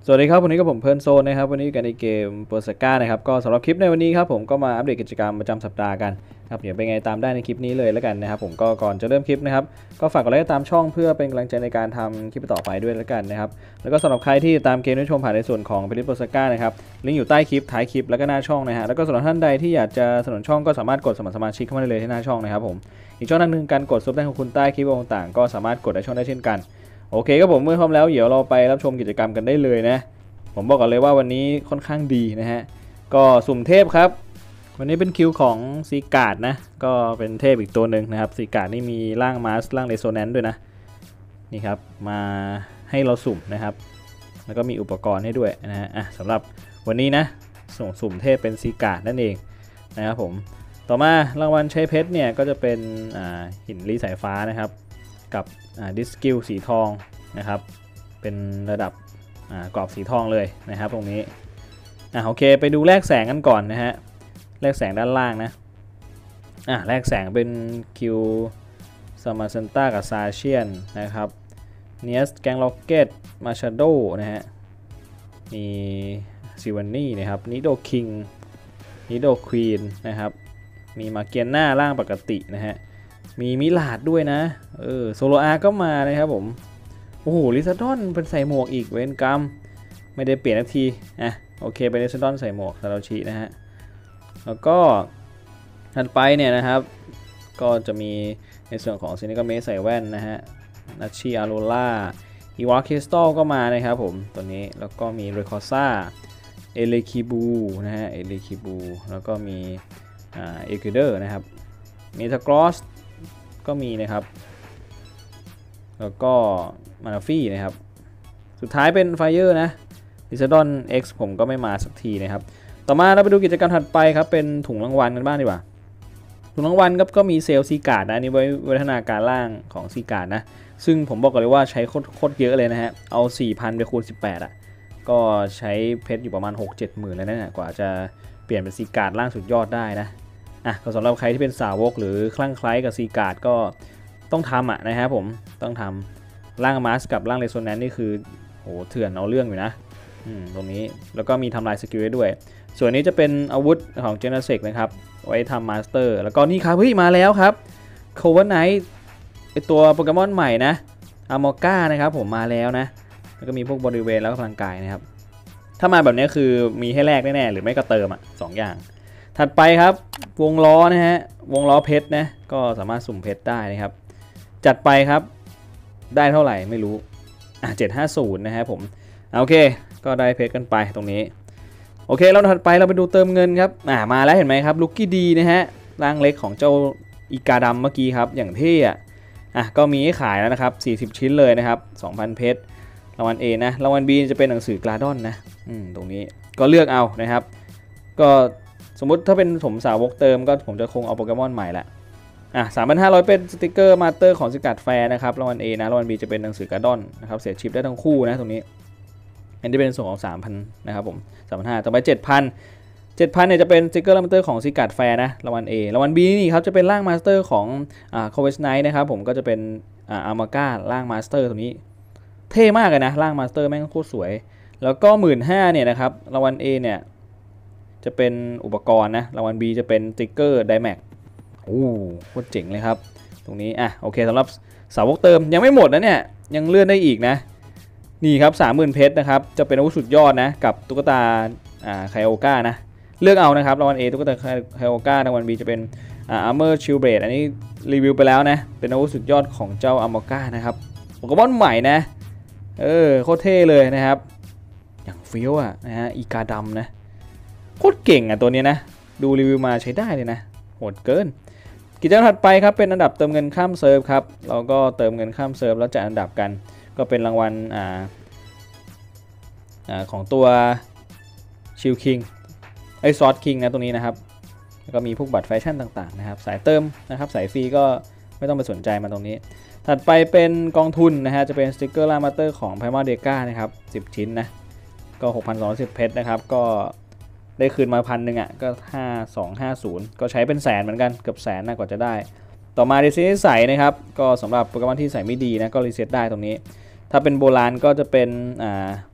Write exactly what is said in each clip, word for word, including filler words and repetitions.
สวัสดีครับวันนี้ก็ผมเพลินโซนนะครับวันนี้กันในเกมเปอร์สก้านะครับก็สำหรับคลิปในวันนี้ครับผมก็มาอัปเดตกิจกรรมประจำสัปดาห์กันครับเดี๋ยวเป็นไงตามได้ในคลิปนี้เลยแล้วกันนะครับผมก็ก่อนจะเริ่มคลิปนะครับก็ฝากกดไลค์ตามช่องเพื่อเป็นกำลังใจในการทำคลิปต่อไปด้วยแล้วกันนะครับแล้วก็สำหรับใครที่ตามเกมที่ชมผ่านในส่วนของเพลินเปอร์สก้านะครับลิงก์อยู่ใต้คลิปท้ายคลิปแล้วก็หน้าช่องนะฮะแล้วก็สำหรับท่านใดที่อยากจะสนับสนุนช่องก็สามารถกดสมัครสมาชิกเข้ามาได้เลยที่หน้าช่องนะครับผมอีกช่องนึงการกดซุปได้ของคุณใต้คลิปต่างๆก็สามารถกดในช่องได้เช่นกันโอเคก็ผมเมื่อพร้อมแล้วเดี๋ยวเราไปรับชมกิจกรรมกันได้เลยนะผมบอกก่อนเลยว่าวันนี้ค่อนข้างดีนะฮะก็สุ่มเทพครับวันนี้เป็นคิวของซีการ์ดนะก็เป็นเทพอีกตัวหนึ่งนะครับซีการ์ดนี่มีร่างมาสร่างเรโซแนนซ์ด้วยนะนี่ครับมาให้เราสุ่มนะครับแล้วก็มีอุปกรณ์ให้ด้วยนะฮะอ่ะสำหรับวันนี้นะส่งสุ่มเทพเป็นซีการ์ดนั่นเองนะครับผมต่อมารางวัลใช้เพชรเนี่ยก็จะเป็นหินลีสายฟ้านะครับกับดิสกิลสีทองนะครับเป็นระดับกรอบสีทองเลยนะครับตรงนี้อ่ะโอเคไปดูแลกแสงกันก่อนนะฮะแลกแสงด้านล่างนะอ่ะแลกแสงเป็นคิวซามาเซนต้ากับซาเชียนนะครับเนียสแกงล็อกเก็ตมาชาโดนะฮะมีซิวานนี่นะครับนิโดคิงนิโดควีนนะครับมีมาเกียนหน้าล่างปกตินะฮะมีมิลาดด้วยนะเออโซโลอาร์ก็มานะครับผมโอ้โหลิซาดอนเป็นใส่หมวกอีกเวนกรรมไม่ได้เปลี่ยนนาทีอ่ะโอเคเป็นลิซาดอนใส่หมวกซาโรชินะฮะแล้วก็ถัดไปเนี่ยนะครับก็จะมีในส่วนของซินิกาเมใส่แว่นนะฮะนัชชิอาโรล่าอีวาเคสตอลก็มานะครับผมตัวนี้แล้วก็มีเรคอซ่าเอเลคิบูนะฮะเอเลคิบูแล้วก็มีอ่าเอคิเดอร์นะครับมีทากรอสก็มีนะครับแล้วก็มานาฟี่นะครับสุดท้ายเป็นไฟเออร์นะลิซาดอน X ผมก็ไม่มาสักทีนะครับต่อมาเราไปดูกิจกรรมถัดไปครับเป็นถุงรางวัลกันบ้างดีกว่าถุงรางวัลก็มีเซลล์ซีการ์ดนะนี่ไว้วัฒนาการล่างของซีการ์ดนะซึ่งผมบอกกันเลยว่าใช้โคตรเยอะเลยนะฮะเอา สี่พัน ไปคูณสิบแปดอ่ะก็ใช้เพชรอยู่ประมาณ หกเจ็ด หมื่นแล้วนะกว่าจะเปลี่ยนเป็นซีการ์ดล่างสุดยอดได้นะอ่ะก็สำหรับใครที่เป็นสาวกหรือคลั่งไคล้กับซีการ์ดก็ต้องทำอ่ะนะครับผมต้องทำร่างมาสกับร่างเรโซแนนซ์นี่คือโหเถื่อนเอาเรื่องอยู่นะตรงนี้แล้วก็มีทำลายสกิลได้ด้วยส่วนนี้จะเป็นอาวุธของเจเนเซกนะครับไว้ทำมาสเตอร์แล้วก็นี่ครับเฮ้ยมาแล้วครับโคเวอร์ไนท์ไอตัวโปเกมอนใหม่นะอามอก้านะครับผมมาแล้วนะแล้วก็มีพวกบริเวณแล้วก็พลังกายนะครับถ้ามาแบบนี้คือมีให้แลกแน่ๆหรือไม่ก็เติมอ่ะสองอย่างถัดไปครับวงล้อนะฮะวงล้อเพชรนะก็สามารถสุ่มเพชรได้นะครับจัดไปครับได้เท่าไหร่ไม่รู้อ่ะเจ็ดห้าศูนย์นะฮะผมโอเคก็ได้เพชรกันไปตรงนี้โอเคแล้วถัดไปเราไปดูเติมเงินครับอ่ามาแล้วเห็นไหมครับลุกกี้ดีนะฮะร่างเล็กของเจ้าอีกาดำเมื่อกี้ครับอย่างเท่อะอ่ะก็มีให้ขายแล้วนะครับสี่สิบชิ้นเลยนะครับ สองพัน เพชรรางวัล A นะรางวัล B จะเป็นหนังสือกลาดอนนะอืมตรงนี้ก็เลือกเอานะครับก็สมมุติถ้าเป็นผมสาวกเติมก็ผมจะคงเอาโปเกมอนใหม่ละอ่ะ สามพันห้าร้อย เป็นสติกเกอร์มาสเตอร์ของสกัดแฟร์นะครับรางวัล A นะรางวัล B จะเป็นหนังสือกลาดอนนะครับเสียชิปได้ทั้งคู่นะตรงนี้อันนี้เป็นส่วนของ สามพัน นะครับผม สามพันห้าร้อย ต่อไป เจ็ดพัน เจ็ดพัน เนี่ยจะเป็นสติกเกอร์มาสเตอร์ของซิกัดแฟร์นะรางวัล A รางวัล B นี่ครับจะเป็นร่างมาสเตอร์ของอ่าโคเวสไนท์นะครับผมก็จะเป็นอ่าอามาก้าร่างมาสเตอร์ตรงนี้เท่มากเลยนะร่างมาสเตอร์แม่งโคตรสวยแล้วก็ หนึ่งหมื่นห้าพัน เนี่ยนะครับรางวัล A เนี่ยจะเป็นอุปกรณ์นะรางวัล B จะเป็นสติกเกอร์ไดแม็กโอ้โคตรเจ๋งเลยครับตรงนี้อ่ะโอเคสำหรับสาวกเติมยังไม่หมดนะเนี่ยยังเลื่อนได้อีกนะนี่ครับ สามหมื่น เพชรนะครับจะเป็นอาวุธสุดยอดนะกับตุ๊กตาอ่าไคโอก้านะเลือกเอานะครับรางวัล A ตุ๊กตาไคโอก้ารางวัล B จะเป็นอ่าอาร์เมอร์ชิลเบรดอันนี้รีวิวไปแล้วนะเป็นอาวุธสุดยอดของเจ้าอาร์มอก้านะครับโปเกมอนใหม่นะเออโคตรเท่เลยนะครับอย่างฟิวอ่ะนะฮะอีกาดำนะโคตรเก่งอ่ะตัวนี้นะดูรีวิวมาใช้ได้เลยนะโหดเกินกิจกรรมถัดไปครับเป็นอันดับเติมเงินข้ามเซิร์ฟครับเราก็เติมเงินข้ามเซิร์ฟแล้วจัดอันดับกันก็เป็นรางวัลอ่าอ่าของตัวชิลคิงไอซอสคิงนะตรงนี้นะครับแล้วก็มีพวกบัตรแฟชั่นต่างๆนะครับสายเติมนะครับสายฟรีก็ไม่ต้องไปสนใจมาตรงนี้ถัดไปเป็นกองทุนนะฮะจะเป็นสติกเกอร์ลามาเตอร์ของไพมาเดก้านะครับสิบชิ้นนะก็ หกพันสองร้อยสิบ เพชรนะครับก็ได้คืนมาพันหนึ่งอ่ะก็ห้าสองห้าศูนย์ก็ใช้เป็นแสนเหมือนกันเกือบแสนนะกว่าจะได้ต่อมารีเซ็ตใส่นะครับก็สำหรับโปเกมอนที่ใส่ไม่ดีนะก็รีเซ็ตได้ตรงนี้ถ้าเป็นโบราณก็จะเป็นอ่า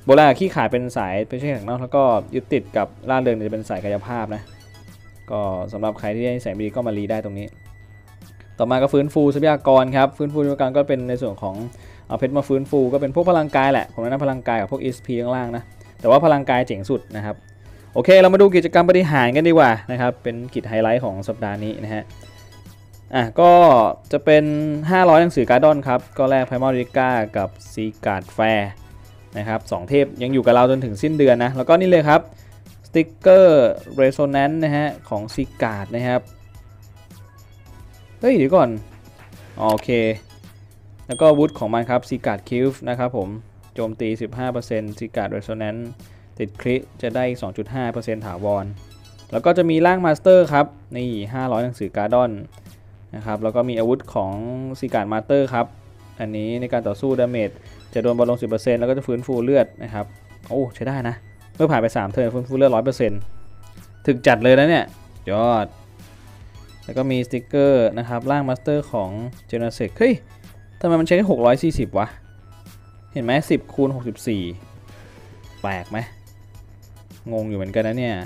โบราณขี้ขาดเป็นสายเป็นเช่นข้างนอกแล้วก็ยึดติดกับล่าเริงจะเป็นสายกายภาพนะก็สำหรับใครที่ได้แสงดีก็มารีได้ตรงนี้ต่อมาก็ฟื้นฟูทรัพยากรครับฟื้นฟูทรัพยากรก็เป็นในส่วนของเอาเพชรมาฟื้นฟูก็เป็นพวกพลังกายแหละผมแนะนำพลังกายกับพวก เอ เอส พี ข้างล่างนะแต่ว่าพลังกายเจ๋งสุดนะครับโอเคเรามาดูกิจกรรมบริหารกันดีกว่านะครับเป็นกิจไฮไลท์ของสัปดาห์นี้นะฮะอ่ะก็จะเป็นห้าร้อยหนังสือการ์ดอนครับก็แลกไพมอริก้ากับซีการ์ดแฟร์นะครับสองเทพยังอยู่กับเราจนถึงสิ้นเดือนนะแล้วก็นี่เลยครับสติ๊กเกอร์เรโซแนนซ์นะฮะของซีการ์ดนะครับเฮ้ยเดี๋ยวก่อนโอเคแล้วก็วุฒิของมันครับซีการ์ดคิวนะครับผมโจมตี สิบห้าเปอร์เซ็นต์ ซีการ์ดเรโซแนนซ์ติดคริจะได้ สองจุดห้าเปอร์เซ็นต์ ถาวรแล้วก็จะมีร่างมาสเตอร์ครับนี่ห้าร้อยหนังสือการ์ดอนนะครับแล้วก็มีอาวุธของซีการ์ดมาสเตอร์ครับอันนี้ในการต่อสู้ดาเมจจะโดนบอลลง สิบเปอร์เซ็นต์ แล้วก็จะฟื้นฟูเลือดนะครับโอ้ใช้ได้นะเมื่อผ่านไปสามเทิร์นฟื้นฟูเลือด ร้อยเปอร์เซ็นต์ ถึกจัดเลยนะเนี่ยยอดแล้วก็มีสติ๊กเกอร์นะครับร่างมาสเตอร์ของเจเนเซกเฮ้ยทำไมมันใช้แค่หกร้อยสี่สิบวะเห็นไหมสิบคูณหกสิบสี่แปลกไหมงงอยู่เหมือนกันนะเนี่ย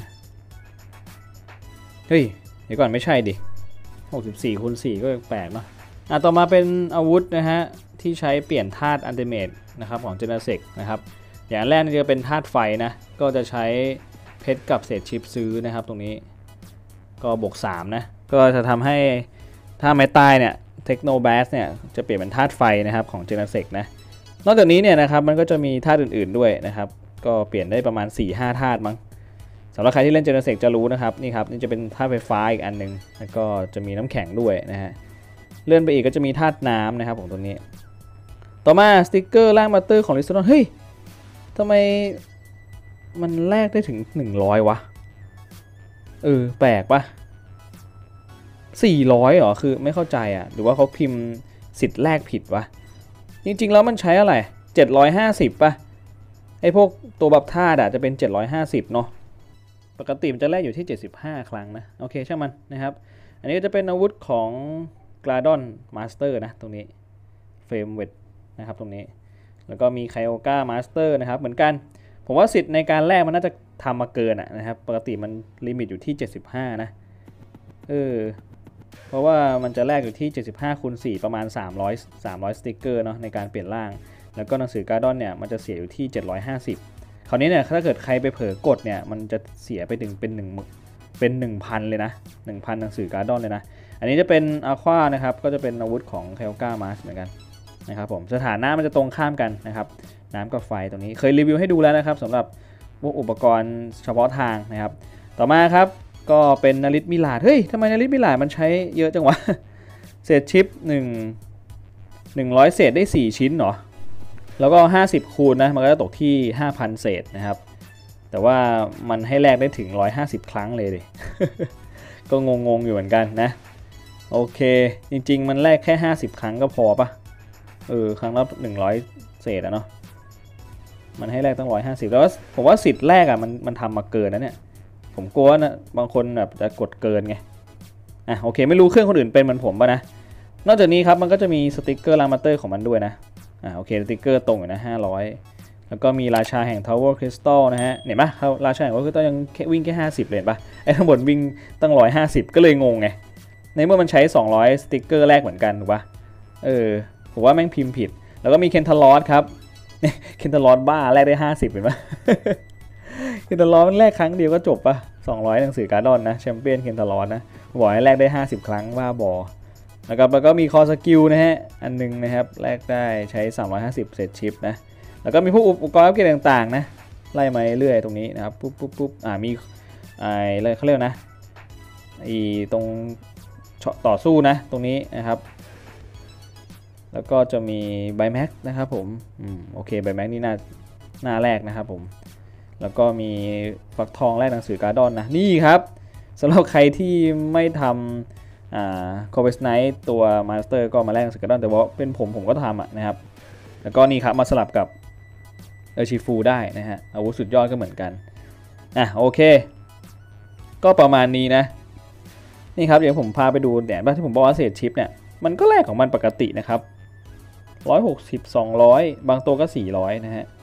เฮ้ยเดี๋ยวก่อนไม่ใช่ดิหกสิบสี่คูณสี่ก็แปลกเนาะอ่ะต่อมาเป็นอาวุธนะฮะที่ใช้เปลี่ยนธาตุอันติเมตนะครับของเจเนเซกนะครับอย่างแรกนี่จะเป็นธาตุไฟนะก็จะใช้เพชรกับเศษชิปซื้อนะครับตรงนี้ก็บวกสามนะก็จะทำให้ถ้าไม้ตายเนี่ยเทคโนแบสเนี่ยจะเปลี่ยนเป็นธาตุไฟนะครับของเจเนเซกนะนอกจากนี้เนี่ยนะครับมันก็จะมีธาตุอื่นๆด้วยนะครับก็เปลี่ยนได้ประมาณ สี่ห้า ธาตุมั้งสำหรับใครที่เล่นเจเนเซกจะรู้นะครับนี่ครับนี่จะเป็นธาตุไฟฟ้าอีกอันนึงแล้วก็จะมีน้ำแข็งด้วยนะฮะเลื่อนไปอีกก็จะมีธาตุน้ำนะครับของตัวนี้ต่อมาสติ๊กเกอร์ร่างมาสเตอร์ของลิสโตนเฮ้ยทำไมมันแลกได้ถึงหนึ่งร้อยวะเออแปลกปะสี่ร้อยเหรอคือไม่เข้าใจอ่ะหรือว่าเขาพิมพ์สิทธิ์แลกผิดวะจริงๆแล้วมันใช้อะไรเจ็ดร้อยห้าสิบป่ะไอพวกตัวบัฟธาตุอ่ะจะเป็นเจ็ดร้อยห้าสิบเนาะปกติมันจะแลกอยู่ที่เจ็ดสิบห้าครั้งนะโอเคช่างมันนะครับอันนี้จะเป็นอาวุธของกราดอนมาสเตอร์นะตรงนี้เฟรมเวทนะครับตรงนี้แล้วก็มีไคโอก้ามาสเตอร์นะครับเหมือนกันผมว่าสิทธิ์ในการแลกมันน่าจะทำมาเกินอะนะครับปกติมันลิมิตอยู่ที่เจ็ดสิบห้านะเออเพราะว่ามันจะแลกอยู่ที่เจ็ดสิบห้าคูณสี่ประมาณสามร้อย สามร้อยสติ๊กเกอร์เนาะในการเปลี่ยนร่างแล้วก็หนังสือการ์ดอนเนี่ยมันจะเสียอยู่ที่เจ็ดร้อยห้าสิบคราวนี้เนี่ยถ้าเกิดใครไปเผลอกดเนี่ยมันจะเสียไปถึงเป็นหนึ่งเป็น หนึ่งพัน เลยนะ หนึ่งพัน หนังสือการ์ดอนเลยนะอันนี้จะเป็นอะควานะครับก็จะเป็นอาวุธของไคโอก้ามาสเหมือนกันนะครับผมสถานะมันจะตรงข้ามกันนะครับน้ำกับไฟตรงนี้เคยรีวิวให้ดูแล้วนะครับสำหรับพวกอุปกรณ์เฉพาะทางนะครับต่อมาครับก็เป็นนาริตมิลาดเฮ้ยทำไมนาริตมิลาดมันใช้เยอะจังวะเศษชิป1 หนึ่งร้อยเศษได้สี่ชิ้นเหรอแล้วก็ห้าสิบคูณนะมันก็จะตกที่ ห้าพัน เศษนะครับแต่ว่ามันให้แลกได้ถึงหนึ่งร้อยห้าสิบครั้งเลยดิ ก็งงๆอยู่เหมือนกันนะโอเคจริงๆมันแลกแค่ห้าสิบครั้งก็พอปะเออครั้งละหนึ่งร้อยเศษอะเนาะมันให้แลกตั้งหนึ่งร้อยห้าสิบแล้วผมว่าสิทธิ์แรกอะมันมันทำมาเกินนะเนี่ยผมกลัวนะบางคนแบบจะกดเกินไงอ่ะโอเคไม่รู้เครื่องคนอื่นเป็นเหมือนผมป่ะนะนอกจากนี้ครับมันก็จะมีสติกเกอร์ลามาเตอร์ของมันด้วยนะอ่ะโอเคสติกเกอร์ตรงอยู่นะห้าร้อยแล้วก็มีราชาแห่ง Tower Crystal นะฮะเห็นปะราชาแห่ง Tower Crystal ยังแค่วิ่งแค่ห้าสิบเลยปะไอ้ทั้งหมดวิ่งตั้งหนึ่งร้อยห้าสิบก็เลยงงไงในเมื่อมันใช้สองร้อยสติกเกอร์แรกเหมือนกันถูกปะเออผมว่าแม่งพิมพ์ผิดแล้วก็มีเคนทาลอสครับเคนทาลอสบ้าแรกได้ห้าสิบเห็นปะเคนทาลอสแรกครั้งเดียวก็จบปะสองร้อยหนังสือการ์ดอนนะแชมเปี้ยนเคนทาลอสนะบอกให้แรกได้ห้าสิบครั้งบ้าบอแล้วก็แล้วก็มีคอสกิลนะฮะอันนึงนะครับแลกได้ใช้สามร้อยห้าสิบเศษชิปนะแล้วก็มีพวกอุปกรณ์อัปเกรดต่างๆนะไล่มาเรื่อยตรงนี้นะครับปุ๊บปุ๊บปุ๊บอ่ามีไอ้เลยเขาเรียกนะไอ้ตรงต่อสู้นะตรงนี้นะครับแล้วก็จะมีไบแม็กนะครับผมอืมโอเคไบแม็กนี่หน้าหน้าแรกนะครับผมแล้วก็มีฟักทองแลกหนังสือการ์ดอนนะนี่ครับสำหรับใครที่ไม่ทำอ่าโคเวสไนท์ตัวมาสเตอร์ก็มาแลกหนังสือการ์ดอนแต่ว่าเป็นผมผมก็ทำอ่ะนะครับแล้วก็นี่ครับมาสลับกับเออชิฟูได้นะฮะอาวุธสุดยอดก็เหมือนกันอ่ะโอเคก็ประมาณนี้นะนี่ครับเดี๋ยวผมพาไปดูแดดบ้างที่ผมบอกว่าเศษชิปเนี่ยมันก็แลกของมันปกตินะครับหนึ่งร้อยหกสิบ สองร้อยบางตัวก็สี่ร้อยนะฮะ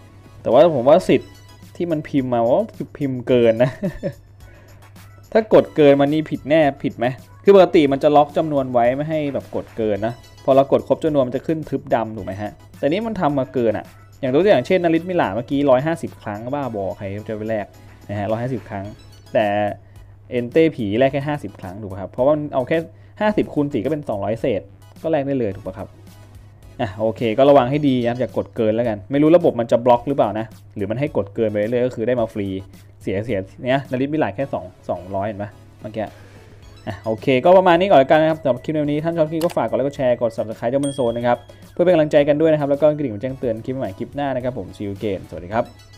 แต่ว่าผมว่าสิทธิ์ที่มันพิมพ์มาว่าพิมพ์เกินนะ ถ้ากดเกินมันนี่ผิดแน่ผิดไหมคือปกติมันจะล็อกจำนวนไว้ไม่ให้แบบกดเกินนะพอเรากดครบจำนวนมันจะขึ้นทึบดำถูกไหมฮะแต่นี้มันทำมาเกินอ่ะอย่างตัวอย่างเช่นนริศมิลาเมื่อกี้หนึ่งร้อยห้าสิบครั้งบ้าบอใครจะไปแลกนะฮะหนึ่งร้อยห้าสิบครั้งแต่เอ็นเต้ผีแลกแค่ห้าสิบครั้งถูกป่ะครับเพราะว่ามันเอาแค่ห้าสิบคูณสี่ก็เป็นสองร้อยเศษก็แลกได้เลยถูกป่ะครับอ่ะโอเคก็ระวังให้ดีนะครับอย่ากดเกินแล้วกันไม่รู้ระบบมันจะบล็อกหรือเปล่านะหรือมันให้กดเกินไปเรื่อยก็คือได้มาฟรีเสียเสียเนี้ยนริศมิลาแค่สอง สองร้อยเห็นปะเมื่อกี้อ่ะโอเคก็ประมาณนี้ก่อนแล้วกันนะครับสำหรับคลิปในวันนี้ท่านชอบคลิปก็ฝากกดไลค์กดแชร์กด ซับสไครบ์ เจ้าบนโซนนะครับเพื่อเป็นกำลังใจกันด้วยนะครับแล้วก็กระดิ่งแจ้งเตือนคลิปใหม่คลิปหน้านะครับผมซีอูเกนสวัสดีครับ